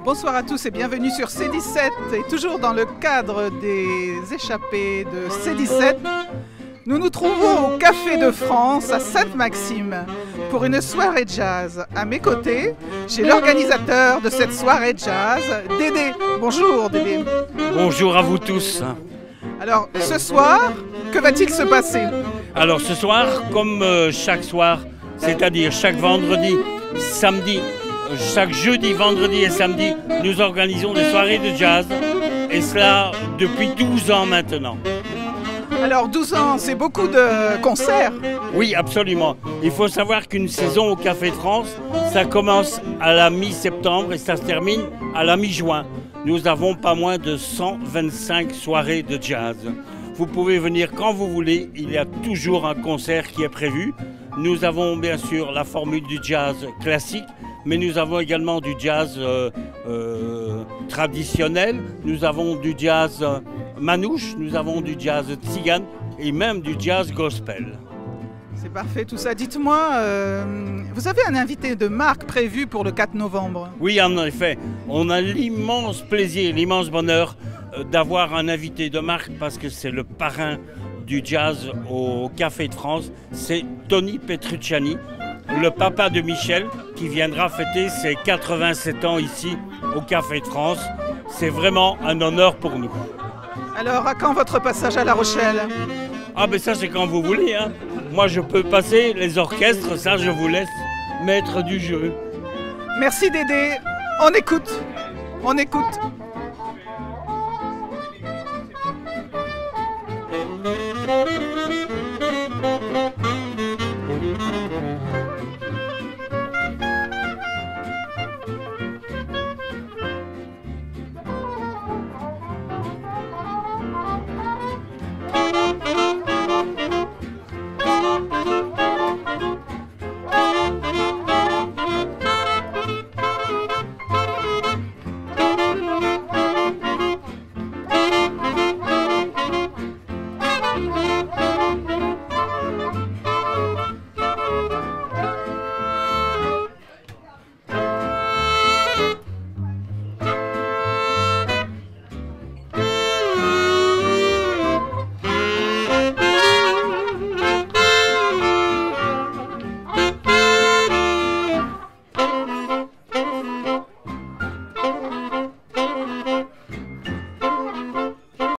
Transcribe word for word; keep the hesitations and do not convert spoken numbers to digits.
Bonsoir à tous et bienvenue sur C dix-sept. Et toujours dans le cadre des échappées de C dix-sept, nous nous trouvons au Café de France à Sainte-Maxime pour une soirée jazz. À mes côtés, j'ai l'organisateur de cette soirée jazz, Dédé. Bonjour Dédé. Bonjour à vous tous. Alors ce soir, que va-t-il se passer? Alors ce soir, comme euh, chaque soir, c'est-à-dire chaque vendredi, samedi, euh, chaque jeudi, vendredi et samedi, nous organisons des soirées de jazz. Et cela depuis douze ans maintenant. Alors douze ans, c'est beaucoup de concerts. Oui, absolument. Il faut savoir qu'une saison au Café de France, ça commence à la mi-septembre et ça se termine à la mi-juin. Nous avons pas moins de cent vingt-cinq soirées de jazz. Vous pouvez venir quand vous voulez, il y a toujours un concert qui est prévu. Nous avons bien sûr la formule du jazz classique, mais nous avons également du jazz euh, euh, traditionnel, nous avons du jazz euh, manouche, nous avons du jazz tzigane et même du jazz gospel. C'est parfait tout ça. Dites-moi, euh, vous avez un invité de marque prévu pour le quatre novembre? Oui, en effet, on a l'immense plaisir, l'immense bonheur euh, d'avoir un invité de marque parce que c'est le parrain du jazz au Café de France, c'est Tony Petrucciani, le papa de Michel, qui viendra fêter ses quatre-vingt-sept ans ici au Café de France. C'est vraiment un honneur pour nous. Alors, à quand votre passage à La Rochelle? Ah ben ça c'est quand vous voulez, hein. Moi je peux passer, les orchestres, ça je vous laisse maître du jeu. Merci Dédé, on écoute, on écoute.